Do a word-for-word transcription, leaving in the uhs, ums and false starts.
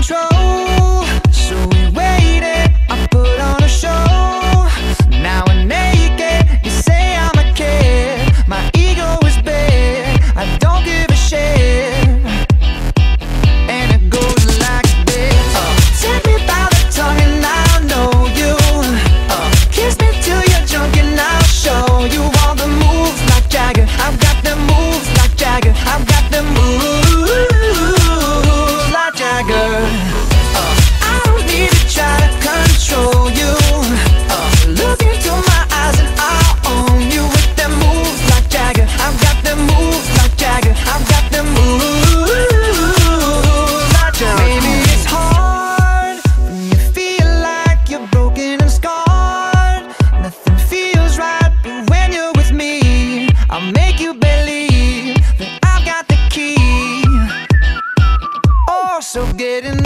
control, so we waited. I put on a show. Now we're naked. You say I'm a kid. My ego is big. I don't give a shit. And it goes like this. uh, Take me by the tongue and I'll know you. uh, Kiss me till you're drunk and I'll show you all the moves like Jagger. I've got the moves like Jagger. I've got the moves like Jagger. uh, I don't need to try to control you. uh, Look into my eyes and I'll own you with them moves like Jagger. I've got the moves like Jagger. I've got the moves like Jagger. Maybe it's hard when you feel like you're broken and scarred. Nothing feels right, but when you're with me, I'll make you believe that I've got the key. Oh, so get in